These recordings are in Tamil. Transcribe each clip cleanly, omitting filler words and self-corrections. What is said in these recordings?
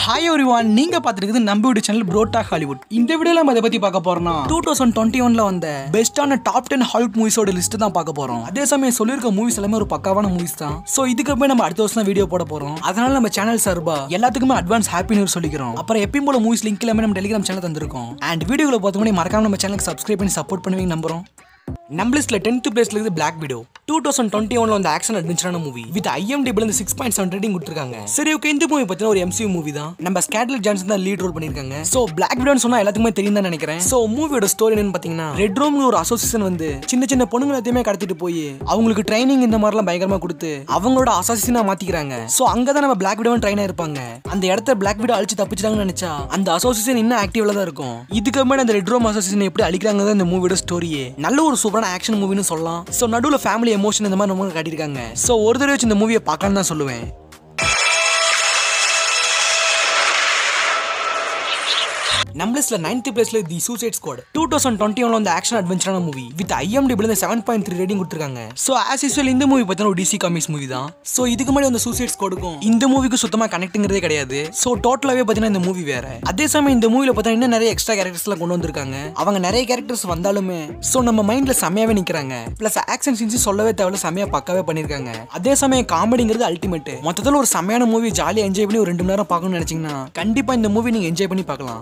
Hi everyone, நீங்க பாத்துக்கிட்டு நம்ம வீடியோ சேனல் BroTalk Hollywood. இந்த வீடியோல நம்ம எதை பத்தி பார்க்க போறோம்னா 2021ல வந்த பெஸ்டான டாப் 10 ஹாலிவுட் மூவிஸோட லிஸ்ட் தான் பார்க்க போறோம். அதே சமயம் சொல்லிருக்க மூவிஸ் எல்லாமே ஒரு பக்காவான மூவிஸ் தான். சோ இதுக்கு போய் நம்ம அடுத்த வருஷம் வீடியோ போட போறோம். அதனால நம்ம சேனல் சார்பா எல்லாத்துக்குமே அட்வான்ஸ் ஹாப்பி நியூ இயர் சொல்லிக்கிறோம். அப்புறம் எப்பயும் போல மூவிஸ் லிங்க் எல்லாமே நம்ம டெலிகிராம் சேனல் தந்திருக்கோம். அண்ட் வீடியோல பார்த்துட்டு மறக்காம நம்ம சேனலுக்கு சப்ஸ்கிரைப் பண்ணி சப்போர்ட் பண்ணுவீங்க நம்புறோம். நம்ம லிஸ்ட்ல 10th பிளேஸ்ல இருக்கு Black Widow. 2021ல வந்த ஆக்ஷன் அட்வென்ச்சரான மூவி வித் IMDb ல 6.7 ரேட்டிங் கொடுத்திருக்காங்க. சரி ஓகே, இந்த மூவி பத்தின ஒரு MCU மூவி தான். நம்ம ஸ்கார்லெட் ஜான்சன் தான் லீட் ரோல் பண்ணிருக்காங்க. சோ Black Widow சொன்னா எல்லாத்துக்குமே தெரியும் தான் நினைக்கிறேன். சோ மூவியோட ஸ்டோரி என்னன்னு பாத்தீங்கன்னா, ரெட் ரூம்னு ஒரு அசோசியேஷன் வந்து சின்ன சின்ன பொண்ணுங்களை எல்லாத்தையுமே கடத்திட்டு போய் அவங்களுக்கு ட்ரைனிங் இந்த மாதிரிலாம் பயங்கரமா கொடுத்து அவங்களோட அசாசினா மாத்திக்கிறாங்க. சோ அங்கதான் நம்ம Black Widow ட்ரைனா இருப்பாங்க. அந்த இடத்த Black Widow அழிச்சு தப்பிச்சிட்டாங்கன்னு நினைச்சா அந்த அசோசியேஷன் இன்னும் ஆக்டிவ்ல தான் இருக்கும். இதுக்கு மேல அந்த ரெட் ரூம் அசோசியேஷன் எப்படி அழிக்கிறாங்க இந்த மூவியோட ஸ்டோரியே. நல்ல ஒரு சூப்பரான ஆக்ஷன் மூவின்னு சொல்லலாம். சோ நடுவுல ஃபேமிலி எமோஷன் இந்த மாதிரி நம்ம காட்டியிருக்காங்க. சோ ஒரு தடவை இந்த மூவியை பார்க்கலாம்னு தான் சொல்லுவேன். நம்ம லிஸ்ட்ல 9th பிளேஸ்ல தி சூசைட் ஸ்குவாட். 2021ல வந்த ஆக்ஷன் அட்வென்ச்சரான மூவி வித் IMDb ல 7.3 ரேட்டிங் கொடுத்திருக்காங்க. சோ as usual இந்த மூவி பத்தின ஒரு DC காமிக்ஸ் மூவி தான். சோ இதுக்கு முன்னாடி வந்த சூசைட் ஸ்குவாடுக்கும் இந்த மூவிக்கு சுத்தமா கனெக்ட்ங்கிறதே கிடையாது. சோ டோட்டலாவே பாத்தீங்கன்னா இந்த மூவி வேற. அதே சமயம் இந்த மூவில பார்த்தா இன்னும் நிறைய எக்ஸ்ட்ரா கேரக்டர்ஸ்லாம் கொண்டு வந்திருக்காங்க. அவங்க நிறைய கேரக்டர்ஸ் வந்தாலுமே சோ நம்ம மைண்ட்ல செமையாவே நிக்கிறாங்க. பிளஸ் ஆக்ஷன் சீன்ஸ் சொல்லவே தேவையில்ல, செமையா பக்காவே பண்ணிருக்காங்க. அதே சமயம் காமெடிங்கிறது அல்டிமேட். மொத்தத்துல ஒரு செமையான மூவி ஜாலியா என்ஜாய் பண்ணி ஒரு 2 மணி நேரம் பார்க்கணும்னு நினைச்சீங்கன்னா கண்டிப்பா இந்த மூவி நீங்க என்ஜாய் பண்ணி பார்க்கலாம்.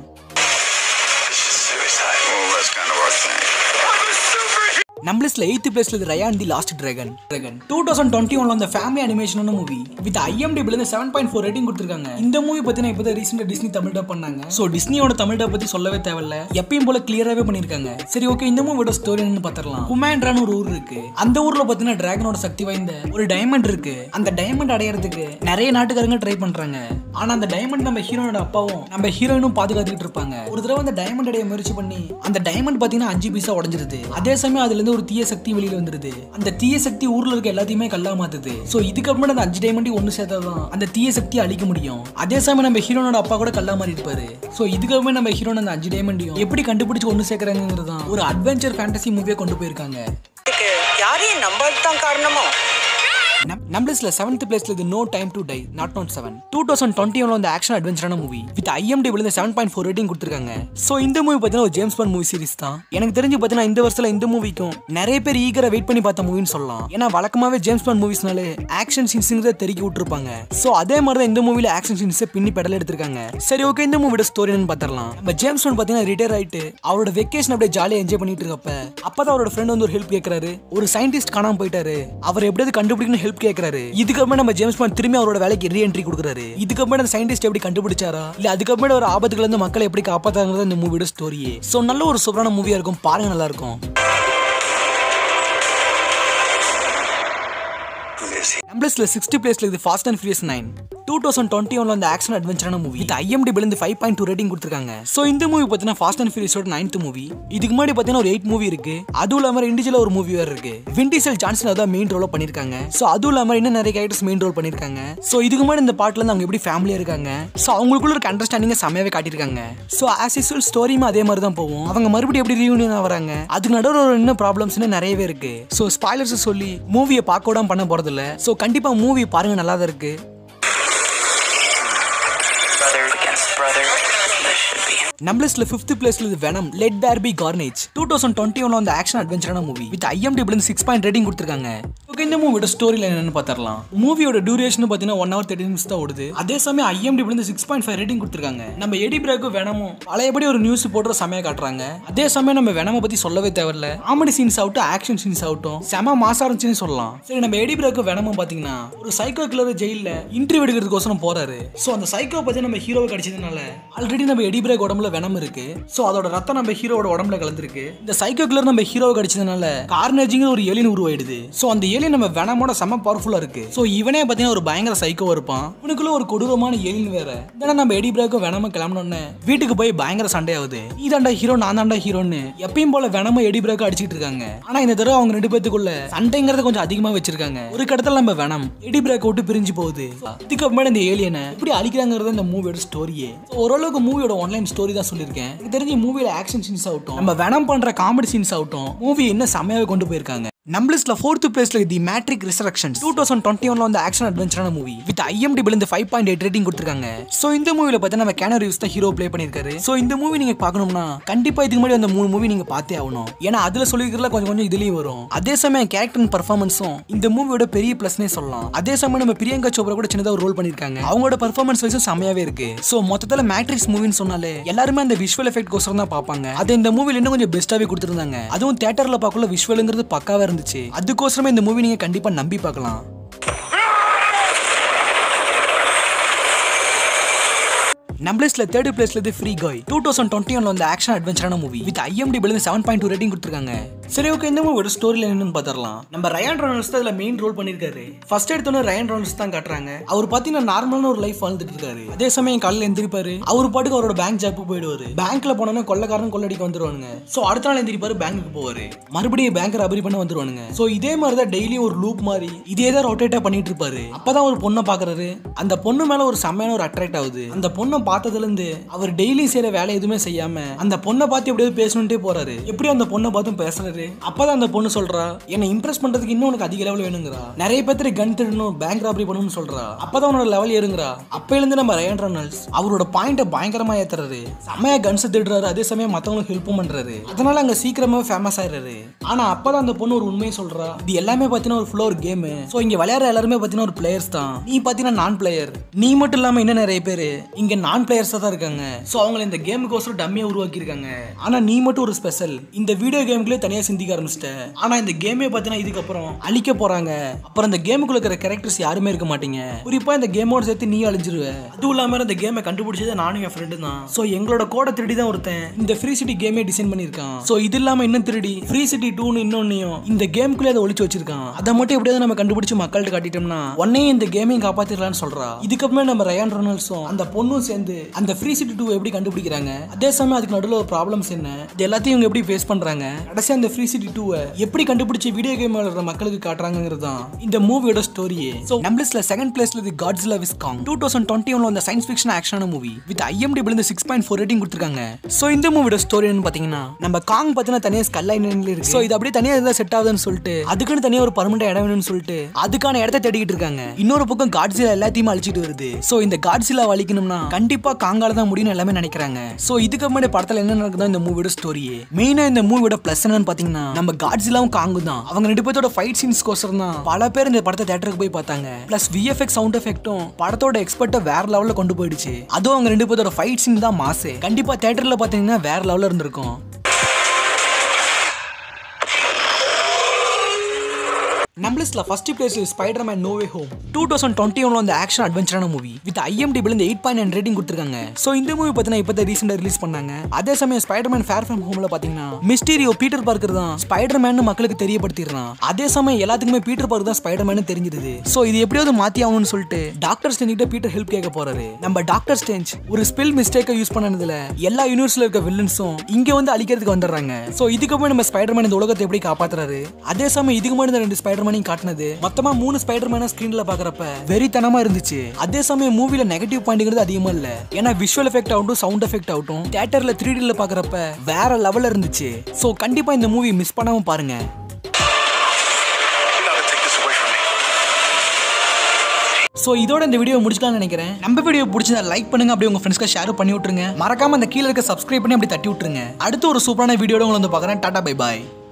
நம்ம லிஸ்ட்ல 8th பிளேஸ்ல இருக்கு ரயான் தி லாஸ்ட் டிராகன். 2021ல வந்த ஃபேமிலி அனிமேஷனான மூவி வித் IMDb ல 7.4 ரேட்டிங் கொடுத்திருக்காங்க. இந்த மூவி பத்தினா இப்போதான் ரீசெண்டா டிஸ்னி தமிழ் டப் பண்ணாங்க. சோ டிஸ்னியோட தமிழ் டப் பத்தி சொல்லவே தேவையில்ல, எப்பயும் போல கிளியராவே பண்ணிருக்காங்க. சரி ஓகே, இந்த மூவியோட ஸ்டோரி என்னன்னு பார்த்தறலாம். குமாண்ட்ரான ஒரு ஊர் இருக்கு. அந்த ஊர்ல பாத்தீங்கன்னா டிராகனோட சக்தி வாய்ந்த ஒரு டைமண்ட் இருக்கு. அந்த டைமண்ட் அடையறதுக்கு நிறைய நாட்டுக்காரங்க ட்ரை பண்றாங்க. ஆனா அந்த டைமண்ட் நம்ம ஹீரோனோட அப்பாவும் நம்ம ஹீரோயினும் பாதுகாத்துக்கிட்டு இருப்பாங்க. ஒரு தடவை அந்த டைமண்ட் அடைய முயற்சி பண்ணி அந்த டைமண்ட் பாத்தீங்கன்னா 5 பீஸா உடைஞ்சிருது. அதே சமயம் அதுல இருந்து ஒரு தீய சக்தி வெளியில வந்துருது. அந்த தீய சக்தி ஊர்ல இருக்க எல்லாத்தையுமே கல்லா மாத்துது. சோ இதுக்கு அப்புறம் அந்த 5 டைமண்டையும் ஒன்னு சேர்த்தாதான் அந்த தீய சக்தி அழிக்க முடியும். அதே சமயம் நம்ம ஹீரோனோட அப்பா கூட கல்லா மாறி இருப்பாரு. சோ இதுக்கு அப்புறம் நம்ம ஹீரோன் அந்த 5 டைமண்டையும் எப்படி கண்டுபிடிச்சு ஒன்னு சேர்க்கறாங்கிறது ஒரு அட்வென்ச்சர் ஃபேண்டசி மூவியை கொண்டு போயிருக்காங்க. யாரையும் நம்பதான் காரணமோ. நம்ம லிஸ்ட்ல 7th பிளேஸ்ல இருக்கு no time to die naught naught 7. 2021ல வந்த ஆக்ஷன் அட்வென்ச்சரான மூவி வித் IMDb ல 7.4 ரேட்டிங் கொடுத்திருக்காங்க. சோ இந்த மூவி பார்த்தீங்கன்னா ஒரு ஜேம்ஸ் பாண்ட் மூவி சீரிஸ் தான். எனக்கு தெரிஞ்சு பார்த்தீங்கன்னா இந்த வருஷத்துல இந்த மூவிக்கும் நிறைய பேர் ஈகரா வெயிட் பண்ணி பார்த்த மூவின்னு சொல்லலாம். ஏன்னா வழக்கமாவே ஜேம்ஸ் பாண்ட் மூவிஸ்னாலே ஆக்ஷன் சீன்ஸ்ங்கிறத தெருக்கி விட்டுருப்பாங்க. சோ அதே மாதிரி தான் இந்த மூவில ஆக்ஷன் சீன்ஸை பின்னி பெடல் எடுத்திருக்காங்க. சரி ஓகே, இந்த மூவியோட ஸ்டோரி என்னன்னு பார்த்தறலாம். நம்ம ஜேம்ஸ் பாண்ட் பார்த்தீங்கன்னா ரிட்டையர் ஆயிட்டு அவரோட வெக்கேஷன் அப்படியே ஜாலியா என்ஜாய் பண்ணிட்டு இருக்கப்ப அப்பதான் அவரோட ஃப்ரெண்ட் வந்து ஒரு ஹெல்ப் கேட்கறாரு. ஒரு சயின்டிஸ்ட் காணாம போயிட்டாரு, அவர் எப்படியாவது கண்டுபிடிக்கணும் ஹெல்ப் கேட்கறாரு. இதுக்கப்புறம் நம்ம ஜேம்ஸ் பாண்ட் திரும்பி அவரோட வேலைக்கு ரீஎன்ட்ரி கொடுக்குறாரு. இதுக்கப்புறம் அந்த சயின்டிஸ்ட் எப்படி கண்டுபிடிச்சாரா இல்ல அதுக்கப்புறம் ஒரு ஆபத்துக்குள்ள இருந்து மக்களை எப்படி காப்பாத்தாங்கிறது இந்த மூவியோட ஸ்டோரியே. சோ நல்ல ஒரு சூப்பரான மூவியா இருக்கும், பாருங்க, நல்லா இருக்கும். நம்ம லிஸ்ட்ல 60 பிளேஸ்ல இருக்கு ஃபாஸ்ட் அண்ட் ஃபியூரியஸ் 9. 2021ல வந்த ஆக்ஷன் அட்வென்ச்சரான மூவி வித் IMDb ல 5.2 ரேட்டிங் கொடுத்திருக்காங்க. சோ இந்த மூவி பார்த்தீங்கன்னா ஃபாஸ்ட் அண்ட் ஃபியூரியஸோட 9th மூவி. இதுக்கு முன்னாடி பார்த்தீங்கன்னா ஒரு 8 மூவி இருக்கு. அதுவும் இல்லாம இண்டிவிஜுவலா ஒரு மூவி வேற இருக்கு. வின் டீசல் ஜான்சன் அதான் மெயின் ரோல பண்ணிருக்காங்க. சோ அதுவும் இல்லாம இன்னும் நிறைய கேரக்டர்ஸ் மெயின் ரோல் பண்ணிருக்காங்க. சோ இதுக்கு முன்னாடி இந்த பார்ட்ல இருந்து அவங்க எப்படி ஃபேமிலியா இருக்காங்க, சோ அவங்களுக்குள்ள ஒரு அண்டர்ஸ்டாண்டிங் செமையாவே காட்டியிருக்காங்க. சோ as usual ஸ்டோரியும் அதே மாதிரி தான் போகும். அவங்க மறுபடியும் எப்படி ரீயூனியன் ஆவறாங்க, அதுக்கு நடுவுல ஒரு இன்னும் ப்ராப்ளம்ஸ் நிறையவே இருக்கு. சோ ஸ்பாயிலர்ஸ் சொல்லி மூவியை பார்க்க விடாம பண்ண போறது இல்ல. சோ கண்டிப்பா மூவி பாருங்க, நல்லா தான் இருக்கு. நம்ம லிஸ்ட்ல 5th பிளேஸ்ல இருக்கு Venom let there be Carnage. 2021ல வந்த ஆக்ஷன் அட்வென்ச்சரான மூவி வித் IMDb ல 6 ரேட்டிங் கொடுத்திருக்காங்க. ஓகே, இந்த மூவியோட ஸ்டோரி லைன் என்னன்னு பார்த்தறலாம். மூவியோட டியூரேஷன் பாத்தீங்கன்னா 1 hour 30 minutes தான் ஓடுது. அதே சமயம் IMDb ல 6.5 ரேட்டிங் கொடுத்திருக்காங்க. நம்ம எடி பிராக்கும் வெனமும் பழையபடி ஒரு நியூஸ் போடுற சமய காட்டுறாங்க. அதே சமயம் நம்ம வெனம பத்தி சொல்லவே தேவையில்ல, காமெடி சீன்ஸ் ஆகட்டும் ஆக்ஷன் சீன்ஸ் ஆகட்டும் செம மாசா இருந்துச்சுன்னு சொல்லலாம். சரி, நம்ம எடி பிராக்கும் வெனமும் பாத்தீங்கன்னா ஒரு சைக்கோ கில்லர் ஜெயில இன்டர்வியூ எடுக்கிறதுக்கோசரம் போறாரு. சோ அந்த சைக்கோ பத்தி நம்ம ஹீரோவை கிடைச்சதுனால ஆல்ரெடி நம்ம எடி பிராக் உடம்புல வெனம் இருக்கு. சோ அதோட ரத்தம் நம்ம ஹீரோவோட உடம்புல கலந்துருக்கு. இந்த சைக்கோ கில்லர் நம்ம ஹீரோவை கிடைச்சதுனால கார்னேஜ்ங்கிற ஒரு ஏலியன் உருவாயிடுது. சோ அந்த ஏலியன் நம்ம வெனமோட செம பவர்ஃபுல்லா இருக்கு. சோ இவனே பாத்தீங்கன்னா ஒரு பயங்கர சைக்கோ இருப்பான். இவனுக்குள்ள ஒரு கொடூரமான ஏலியன் வேற. இதனால நம்ம எடி பிராக்கும் வெனம கிளம்பினோன்னு வீட்டுக்கு போய் பயங்கர சண்டை ஆகுது. நீ தாண்டா ஹீரோ, நான் தாண்டா ஹீரோன்னு எப்பயும் போல வெனம எடி பிராக்கும் அடிச்சிட்டு இருக்காங்க. ஆனா இந்த தடவை அவங்க 2 பேத்துக்குள்ள சண்டைங்கிறத கொஞ்சம் அதிகமா வச்சிருக்காங்க. ஒரு கடத்துல நம்ம வெனம் எடி பிராக் விட்டு பிரிஞ்சு போகுது. இதுக்கு அப்புறம் இந்த ஏலியனை எப்படி அழிக்கிறாங்கிறது இந்த மூவியோட ஸ்டோரியே. ஓரளவுக்கு மூவியோட ஆன்லைன் ஸ்டோரி தான் சொல்லியிருக்கேன். எனக்கு தெரிஞ்சு மூவியில ஆக்ஷன் சீன்ஸ் ஆகட்டும் நம்ம வெனம் பண்ற காமெடி சீன்ஸ் ஆகட்டும் மூவி இன்னும் செமையாவே கொண்டு போயிருக்காங்க. நம்ம லிஸ்ட்ல 4th பிளேஸ்ல தி மேட்ரிக் ரிசரக்ஷன்ஸ் 2021ல வந்த ஆக்ஷன் அட்வென்ச்சரான மூவி வித் IMDb ல 5.8 ரேட்டிங் கொடுத்திருக்காங்க. சோ இந்த மூவில பார்த்தா நம்ம கேனோ ரீவ்ஸ் தான் ஹீரோ ப்ளே பண்ணிருக்காரு. சோ இந்த மூவி நீங்க பார்க்கணும்னா கண்டிப்பா இதுக்கு முன்னாடி அந்த 3 மூவி நீங்க பார்த்தே ஆகணும். ஏன்னா அதுல சொல்லிக்கிறதுல கொஞ்சம் இதுலயும் வரும். அதே சமயம் கேரக்டர் பெர்ஃபார்மன்ஸும் இந்த மூவியோட பெரிய பிளஸ்னே சொல்லலாம். அதே சமயம் நம்ம பிரியங்கா சோப்ரா கூட சின்னதா ஒரு ரோல் பண்ணிருக்காங்க. அவங்களோட பெர்ஃபார்மன்ஸ் வைஸும் செமையாவே இருக்கு. சோ மொத்தத்துல மேட்ரிக்ஸ் மூவின்னு சொன்னாலே எல்லாருமே அந்த விஷுவல் எஃபெக்ட் கோசரம் தான் பார்ப்பாங்க. அது இந்த மூவில இன்னும் கொஞ்சம் பெஸ்டாவே கொடுத்திருந்தாங்க. அதுவும் தியேட்டர்ல பார்க்கல விஷுவல்ங்கிறது பக்காவா இருந்துச்சு. அதுக்கோசரமே இந்த மூவி நீங்க கண்டிப்பா நம்பி பார்க்கலாம். நம்ம லிஸ்ட்ல 3rd பிளேஸ்ல இருந்து ஃப்ரீ காய் 2021ல வந்த ஆக்ஷன் அட்வென்ச்சரான மூவி வித் IMDb ல 7.2 ரேட்டிங் கொடுத்திருக்காங்க. சரி ஓகே, இந்த மூவியோட ஸ்டோரி லைன் என்னன்னு பார்த்தறலாம். நம்ம ரயான் ரெனால்ட்ஸ் தான் இதுல மெயின் ரோல் பண்ணிருக்காரு. ஃபர்ஸ்ட் எடுத்தோனே ரயான் ரெனால்ட்ஸ் தான் காட்டுறாங்க. அவர் பாத்தீங்கன்னா நார்மலான ஒரு லைஃப் வாழ்ந்துட்டு இருக்காரு. அதே சமயம் காலையில எந்திரிப்பாரு, அவர் பாட்டுக்கு அவரோட பேங்க் ஜாப்புக்கு போயிடுவாரு. பேங்க்ல போனோம்னா கொள்ளக்காரன் கொள்ளடிக்க வந்துருவானுங்க. சோ அடுத்த நாள் எந்திரிப்பாரு, பேங்க்குக்கு போவாரு, மறுபடியும் பேங்க் ராபரி பண்ண வந்துருவானுங்க. சோ இதே மாதிரி தான் டெய்லியும் ஒரு லூப் மாதிரி இதே தான் ரொட்டேட்டா பண்ணிட்டு இருப்பாரு. அப்பதான் ஒரு பொண்ணை பாக்குறாரு. அந்த பொண்ணு மேல ஒரு செம்மையான ஒரு அட்ராக்ட் ஆகுது. அந்த பொண்ணை பார்த்ததுல இருந்து அவர் டெய்லி செய்யற வேலை எதுவுமே செய்யாம அந்த பொண்ணை பார்த்து எப்படியாவது பேசணும்ட்டே போறாரு. எப்படி அந்த பொண்ணை பார்த்தும் பேசுறாரு. அப்பதான் அந்த பொண்ணு சொல்றா, என்ன இம்ப்ரெஸ் பண்றதுக்கு இன்னும் உனக்கு அதிக லெவல் வேணுங்கிறா. நிறைய பேர் கன் திருடணும், பேங்க் ராபரி பண்ணணும்னு சொல்றா. அப்பதான் உன்னோட லெவல் ஏறுங்கிறா. அப்பையில இருந்து நம்ம ரயான் ரெனால்ட்ஸ் அவரோட பாயிண்ட பயங்கரமா ஏத்துறாரு. செமையா கன்ஸ் திருடுறாரு. அதே சமயம் மத்தவங்களுக்கு ஹெல்ப்பும் பண்றாரு. அதனால அங்க சீக்கிரமாவே ஃபேமஸ் ஆயிடுறாரு. ஆனா அப்பதான் அந்த பொண்ணு ஒரு உண்மையை சொல்றா, இது எல்லாமே பாத்தீங்கன்னா ஒரு ஃபுல்லா ஒரு கேம். சோ இங்க விளையாடுற எல்லாருமே பாத்தீங்கன்னா ஒரு பிளேயர்ஸ் தான். நீ பாத்தீங்கன்னா நான் பிளேயர். நீ மட்டும் இல்லாம இன்னும் நிறைய பேர் இங்க நான் பிளேயர்ஸா தான் இருக்காங்க. சோ அவங்க இந்த கேமுக்கோசரம் டம்மியா உருவாக்கி இருக்காங்க. ஆனா நீ மட்டும் ஒரு ஸ்பெஷல். இந்த வீடியோ கேமுக்குள்ளே தனியா சிந்திக்க ஆரம்பிச்சிட்ட. ஆனா இந்த கேமே பாத்தீங்கன்னா இதுக்கப்புறம் அழிக்க போறாங்க. அப்புறம் இந்த கேமுக்குள்ள இருக்கிற கேரக்டர்ஸ் யாருமே இருக்க மாட்டீங்க. குறிப்பா இந்த கேமோட சேர்த்து நீ அழிஞ்சிருவ. அதுவும் இல்லாம இந்த கேமை கண்டுபிடிச்சது நானும் என் ஃப்ரெண்டு தான். சோ எங்களோட கோட திருடி தான் ஒருத்தன் இந்த ஃப்ரீ சிட்டி கேமே டிசைன் பண்ணிருக்கான். சோ இது இல்லாம இன்னும் திருடி ஃப்ரீ சிட்டி 2ன்னு இன்னொன்னையும் இந்த கேமுக்குள்ளே அதை ஒளிச்சு வச்சிருக்கான். அதை மட்டும் எப்படியாவது நம்ம கண்டுபிடிச்சு மக்கள்கிட்ட காட்டிட்டோம்னா உடனே இந்த கேமையும் காப்பாத்திடலாம்னு சொல்றா. இதுக்கப்புறமே நம்ம ரயான் ரெனால்ட்ஸும் அந்த பொண்ணும் சேர்ந்து அந்த ஃப்ரீ சிட்டி 2 எப்படி கண்டுபிடிக்கிறாங்க, அதே சமயம் அதுக்கு நடுவில் ஒரு ப்ராப்ளம்ஸ் என்ன, இது எல்லாத்தையும் இவங்க எப்படி ஃபேஸ் பண்றாங்க, கடைசியா அந்த ஃப்ரீ சிட்டி 2 எப்படி கண்டுபிடிச்சு வீடியோ கேம் விளையாடுற மக்களுக்கு காட்டுறாங்கிறது தான் இந்த மூவியோட ஸ்டோரியே. சோ நம்ம லிஸ்ட்ல 2nd பிளேஸ்ல இருக்கு காட்ஸில்லா விஸ் காங் 2021ல வந்த சயின்ஸ் ஃபிக்ஷன் ஆக்ஷனான மூவி வித் IMDb ல 6.4 ரேட்டிங் கொடுத்திருக்காங்க. சோ இந்த மூவியோட ஸ்டோரி என்னன்னு பாத்தீங்கன்னா, நம்ம காங் பாத்தீங்கன்னா தனியா ஸ்கல் ஐலண்ட்ல இருக்கு. சோ இது அப்படியே தனியா இருந்தா செட் ஆகுதுன்னு சொல்லிட்டு அதுக்குன்னு தனியா ஒரு பர்மனன்ட் இடம் வேணும்னு சொல்லிட்டு அதுக்கான இடத்தை தேடிக்கிட்டு இருக்காங்க. இன்னொரு பக்கம் காட்ஸில்லா எல்லாத்தையும் அழிச்சிட்டு வருது. சோ இந்த காட்ஸில்லா அழிக்கணும்னா கண்டிப்பா காங்கால தான் முடியும்னு எல்லாமே நினைக்கிறாங்க. சோ இதுக்கு முன்னாடி படத்துல என்ன நடக்குதோ இந்த மூவியோட ஸ்டோரியே. மெயினா இந்த மூவியோட பிளஸ் என்னன்னு பாத்தீங்கன்னா, நம்ம காட்ஸில்லாவும் காங்கும் தான். அவங்க ரெண்டு பேரோட ஃபைட் சீன்ஸ் கோசரம் தான் பல பேர் இந்த படத்தை தியேட்டருக்கு போய் பார்த்தாங்க. பிளஸ் VFX சவுண்ட் எஃபெக்ட்டும் படத்தோட எக்ஸ்பர்ட்டை வேற லெவல்ல கொண்டு போயிடுச்சு. அதுவும் அவங்க ரெண்டு பேரோட ஃபைட் சீன் தான் மாசே. கண்டிப்பா தியேட்டர்ல பாத்தீங்கன்னா வேற லெவல்ல இருந்திருக்கும். நம்ம லிஸ்ட்ல ஃபர்ஸ்ட் பிளேஸ்ல ஸ்பைடர்மேன் நோ வே ஹோம் 2021ல வந்த ஆக்ஷன் அட்வென்ச்சரான மூவி வித் IMDb ல 8.9 ரேட்டிங் கொடுத்திருக்காங்க. சோ இந்த மூவி பார்த்தீங்கன்னா இப்பதான் ரீசெண்டா ரிலீஸ் பண்ணாங்க. அதே சமயம் ஸ்பைடர்மேன் ஃபேர் ஃப்ரம் ஹோம்ல பாத்தீங்கன்னா மிஸ்டீரியோ பீட்டர் பார்க்கர் தான் ஸ்பைடர்மேன் மக்களுக்கு தெரியப்படுத்திடுறான். அதே சமயம் எல்லாத்துக்குமே பீட்டர் பார்க்கர் தான் ஸ்பைடர்மேன் தெரிஞ்சிருது. சோ இது எப்படியாவது மாத்தி ஆகணும்னு சொல்லிட்டு டாக்டர் ஸ்ட்ரேஞ்ச் கிட்ட பீட்டர் ஹெல்ப் கேட்க போறாரு. நம்ம டாக்டர் ஸ்ட்ரேஞ்ச் ஒரு ஸ்பெல் மிஸ்டேக்கை யூஸ் பண்ணதுல எல்லா யூனிவர்ஸ்ல இருக்க வில்லன்ஸும் இங்க வந்து அழிக்கிறதுக்கு வந்துடுறாங்க. சோ இதுக்கப்புறம் நம்ம ஸ்பைடர்மேன் இந்த உலகத்தை எப்படி காப்பாத்துறாரு. அதே சமயம் இதுக்கு முன்னாடி இந்த 2 ஸ்பைடர்மேனையும் காட்டினது மொத்தமா 3 ஸ்பைடர்மேனை ஸ்கிரீன்ல பாக்குறப்ப வெறித்தனமா இருந்துச்சு. அதே சமயம் மூவில நெகட்டிவ் பாயிண்ட்ங்கிறது அதிகமா இல்ல. ஏன்னா விஷுவல் எஃபெக்ட் ஆகட்டும் சவுண்ட் எஃபெக்ட் ஆகட்டும் தியேட்டர்ல 3D ல பாக்குறப்ப வேற லெவல்ல இருந்துச்சு. சோ கண்டிப்பா இந்த மூவி மிஸ் பண்ணாம பாருங்க. சோ இதோட இந்த வீடியோ முடிச்சுக்கலாம்னு நினைக்கிறேன். நம்ம வீடியோ பிடிச்சதா லைக் பண்ணுங்க, அப்படியே உங்க ஃப்ரெண்ட்ஸ்க்கு ஷேர் பண்ணி விட்டுருங்க. மறக்காம அந்த கீழ இருக்க சப்ஸ்கிரைப் பண்ணி அப்படி தட்டி விட்டுருங்க. அடுத்து ஒரு சூப்பரான வீடியோட உங்களை வந்து பார்க்கறேன். டாடா பை பாய்.